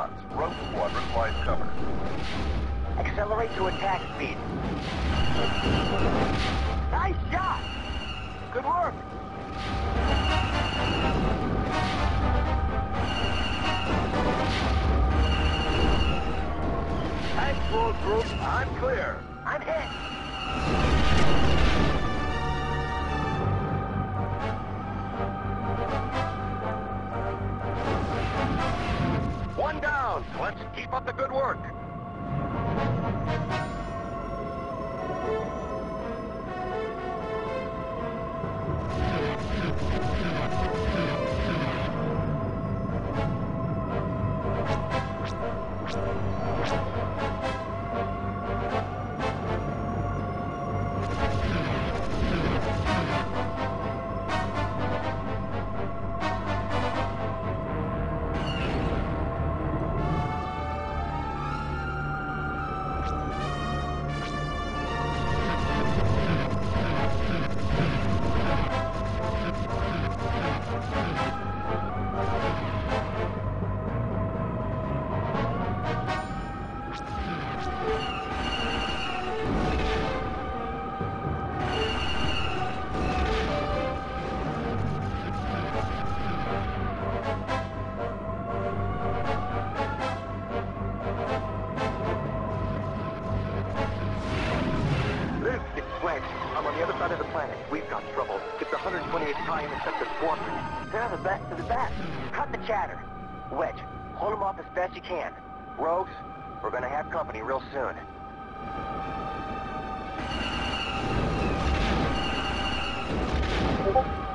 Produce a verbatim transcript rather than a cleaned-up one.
response. Rogue Squadron flies cover. Accelerate to attack speed. Nice shot! Good work! Actual group, I'm clear. I'm hit! One down. Let's keep up the good work. I'm on the other side of the planet. We've got trouble. It's one hundred twenty-eighth Pi Interceptor Squadron. They're the best of the best. Cut the chatter. Wedge, hold them off as best you can. Rogues, we're gonna have company real soon.